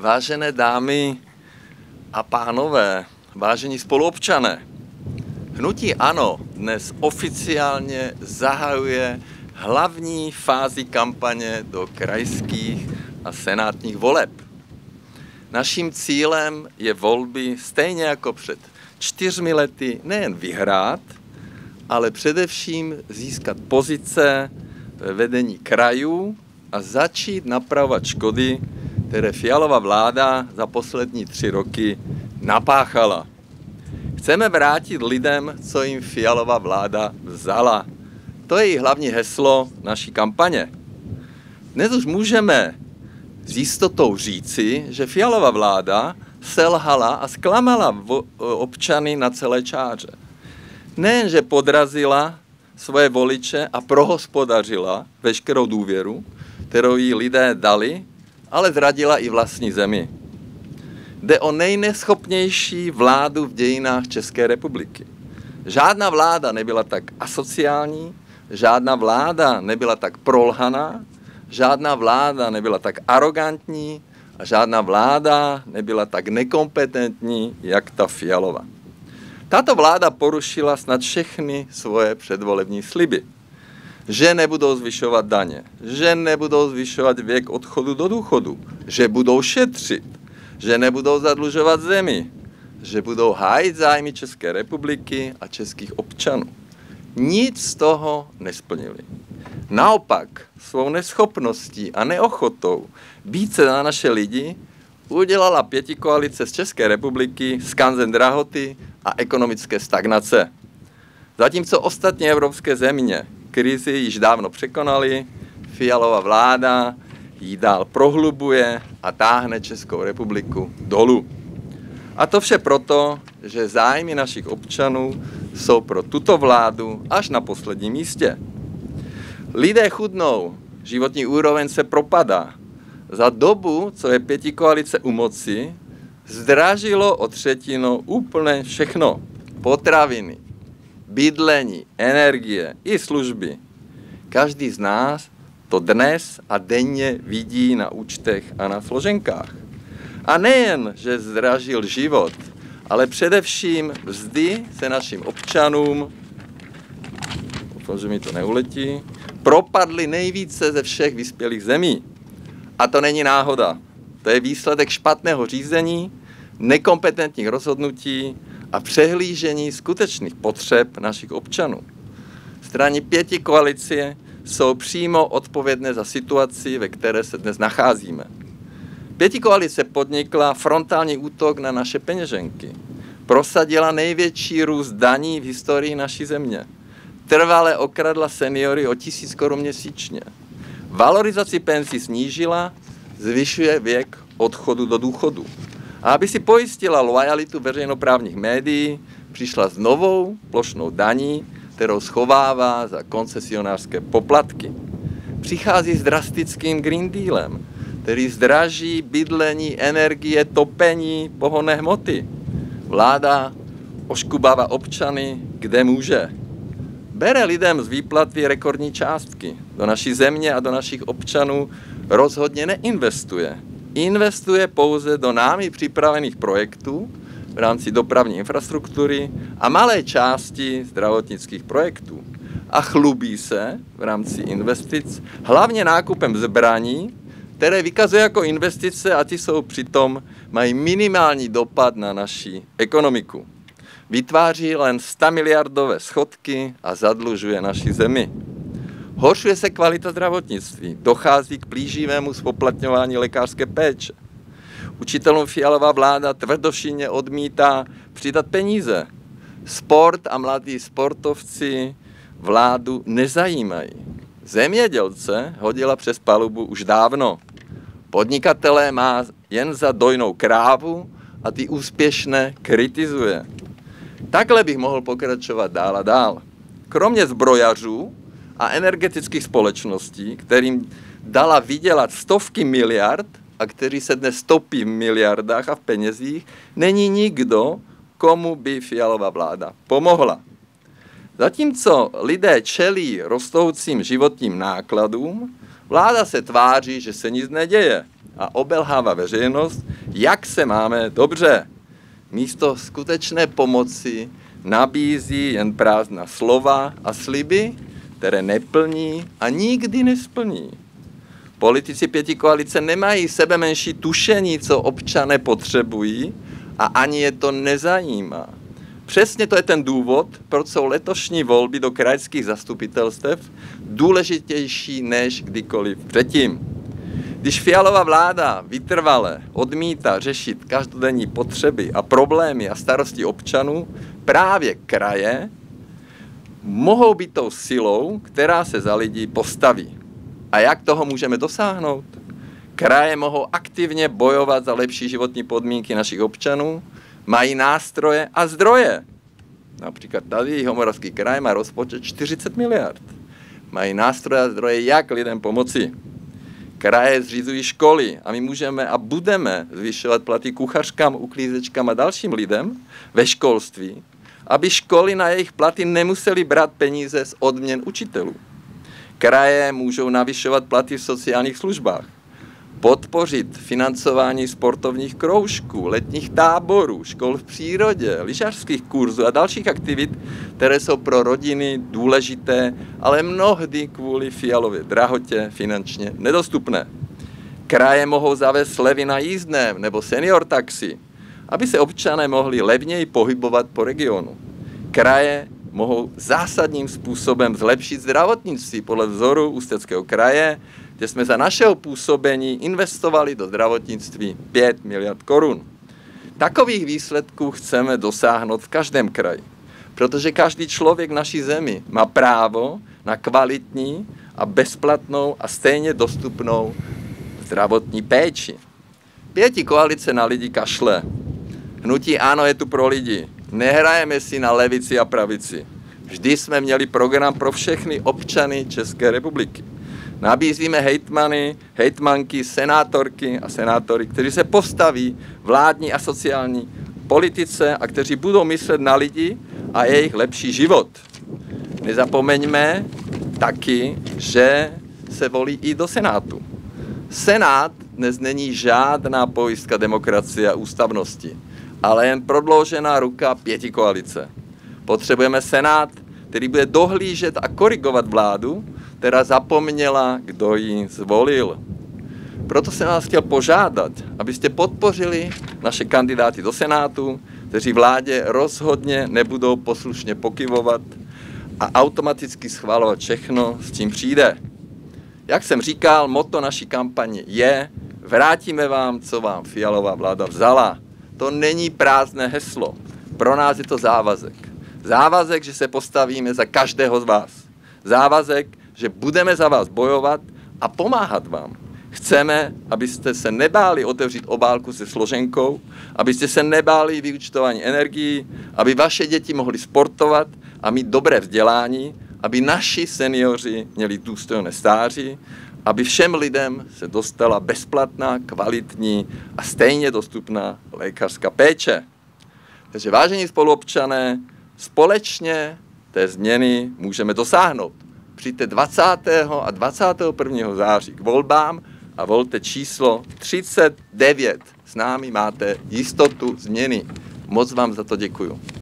Vážené dámy a pánové, vážení spoluobčané, hnutí ANO dnes oficiálně zahajuje hlavní fázi kampaně do krajských a senátních voleb. Naším cílem je volby stejně jako před 4 lety nejen vyhrát, ale především získat pozice ve vedení krajů a začít napravovat škody, které Fialova vláda za poslední 3 roky napáchala. Chceme vrátit lidem, co jim Fialova vláda vzala. To je její hlavní heslo naší kampaně. Dnes už můžeme s jistotou říci, že Fialova vláda selhala a zklamala občany na celé čáře. Nejenže podrazila svoje voliče a prohospodařila veškerou důvěru, kterou jí lidé dali, ale zradila i vlastní zemi. Jde o nejneschopnější vládu v dějinách České republiky. Žádná vláda nebyla tak asociální, žádná vláda nebyla tak prolhaná, žádná vláda nebyla tak arrogantní a žádná vláda nebyla tak nekompetentní, jak ta Fialova. Tato vláda porušila snad všechny svoje předvolební sliby. Že nebudou zvyšovat daně, že nebudou zvyšovat věk odchodu do důchodu, že budou šetřit, že nebudou zadlužovat zemi, že budou hájit zájmy České republiky a českých občanů. Nic z toho nesplnili. Naopak svou neschopností a neochotou být se na naše lidi udělala pětikoalice z České republiky skanzen drahoty a ekonomické stagnace. Zatímco ostatní evropské země krizi již dávno překonaly, Fialova vláda ji dál prohlubuje a táhne Českou republiku dolů. A to vše proto, že zájmy našich občanů jsou pro tuto vládu až na posledním místě. Lidé chudnou, životní úroveň se propadá. Za dobu, co je pětikoalice u moci, zdražilo o 1/3 úplně všechno. Potraviny, bydlení, energie i služby. Každý z nás to dnes a denně vidí na účtech a na složenkách. A nejen, že zdražil život, ale především mzdy se našim občanům, doufám, že mi to neuletí, propadly nejvíce ze všech vyspělých zemí. A to není náhoda. To je výsledek špatného řízení, nekompetentních rozhodnutí a přehlížení skutečných potřeb našich občanů. Strany pětikoalice jsou přímo odpovědné za situaci, ve které se dnes nacházíme. Pětikoalice podnikla frontální útok na naše peněženky. Prosadila největší růst daní v historii naší země. Trvale okradla seniory o 1000 korun měsíčně. Valorizaci penzí snížila, zvyšuje věk odchodu do důchodu. A aby si pojistila lojalitu veřejnoprávních médií, přišla s novou plošnou daní, kterou schovává za koncesionářské poplatky. Přichází s drastickým Green Dealem, který zdraží bydlení, energie, topení, pohonné hmoty. Vláda oškubává občany, kde může. Bere lidem z výplaty rekordní částky. Do naší země a do našich občanů rozhodně neinvestuje. Investuje pouze do námi připravených projektů v rámci dopravní infrastruktury a malé části zdravotnických projektů. A chlubí se v rámci investic hlavně nákupem zbraní, které vykazuje jako investice a ty jsou přitom, mají minimální dopad na naši ekonomiku. Vytváří jen 100 miliardové schodky a zadlužuje naši zemi. Horšuje se kvalita zdravotnictví, dochází k plíživému zpoplatňování lékařské péče. Učitelům Fialova vláda tvrdošíjně odmítá přidat peníze. Sport a mladí sportovci vládu nezajímají. Zemědělce hodila přes palubu už dávno. Podnikatelé má jen za dojnou krávu a ty úspěšné kritizuje. Takhle bych mohl pokračovat dál a dál. Kromě zbrojařů a energetických společností, kterým dala vydělat stovky miliard a kteří se dnes topí v miliardách a v penězích, není nikdo, komu by Fialova vláda pomohla. Zatímco lidé čelí rostoucím životním nákladům, vláda se tváří, že se nic neděje. a obelhává veřejnost, jak se máme dobře. Místo skutečné pomoci nabízí jen prázdná slova a sliby, které neplní a nikdy nesplní. Politici pětikoalice nemají sebemenší tušení, co občané potřebují a ani je to nezajímá. Přesně to je ten důvod, proč jsou letošní volby do krajských zastupitelstev důležitější než kdykoliv předtím. Když Fialova vláda vytrvale odmítá řešit každodenní potřeby a problémy a starosti občanů, právě kraje mohou být tou silou, která se za lidi postaví. A jak toho můžeme dosáhnout? Kraje mohou aktivně bojovat za lepší životní podmínky našich občanů, mají nástroje a zdroje. Například tady Jihomoravský kraj má rozpočet 40 miliard. Mají nástroje a zdroje, jak lidem pomoci. Kraje zřizují školy a my můžeme a budeme zvyšovat platy kuchařkám, uklízečkám a dalším lidem ve školství, aby školy na jejich platy nemusely brát peníze z odměn učitelů. Kraje můžou navyšovat platy v sociálních službách, podpořit financování sportovních kroužků, letních táborů, škol v přírodě, lyžařských kurzů a dalších aktivit, které jsou pro rodiny důležité, ale mnohdy kvůli Fialově drahotě finančně nedostupné. Kraje mohou zavést slevy na jízdném nebo senior taxi, aby se občané mohli levněji pohybovat po regionu. Kraje mohou zásadním způsobem zlepšit zdravotnictví podle vzoru Ústeckého kraje, kde jsme za našeho působení investovali do zdravotnictví 5 miliard korun. Takových výsledků chceme dosáhnout v každém kraji, protože každý člověk v naší zemi má právo na kvalitní a bezplatnou a stejně dostupnou zdravotní péči. Pětikoalice na lidi kašle. Hnutí ANO je tu pro lidi. Nehrajeme si na levici a pravici. Vždy jsme měli program pro všechny občany České republiky. Nabízíme hejtmany, hejtmanky, senátorky a senátory, kteří se postaví vládní a sociální politice a kteří budou myslet na lidi a jejich lepší život. Nezapomeňme taky, že se volí i do Senátu. Senát dnes není žádná pojistka demokracie a ústavnosti, ale jen prodloužená ruka pětikoalice. Potřebujeme Senát, který bude dohlížet a korigovat vládu, která zapomněla, kdo ji zvolil. Proto jsem vás chtěl požádat, abyste podpořili naše kandidáty do Senátu, kteří vládě rozhodně nebudou poslušně pokyvovat a automaticky schvalovat všechno, s čím přijde. Jak jsem říkal, motto naší kampaně je: vrátíme vám, co vám Fialová vláda vzala. To není prázdné heslo. Pro nás je to závazek. Závazek, že se postavíme za každého z vás. Závazek, že budeme za vás bojovat a pomáhat vám. Chceme, abyste se nebáli otevřít obálku se složenkou, abyste se nebáli vyúčtování energií, aby vaše děti mohly sportovat a mít dobré vzdělání, aby naši seniori měli důstojné stáří, aby všem lidem se dostala bezplatná, kvalitní a stejně dostupná lékařská péče. Takže vážení spoluobčané, společně té změny můžeme dosáhnout. Přijďte 20. a 21. září k volbám a volte číslo 39. S námi máte jistotu změny. Moc vám za to děkuju.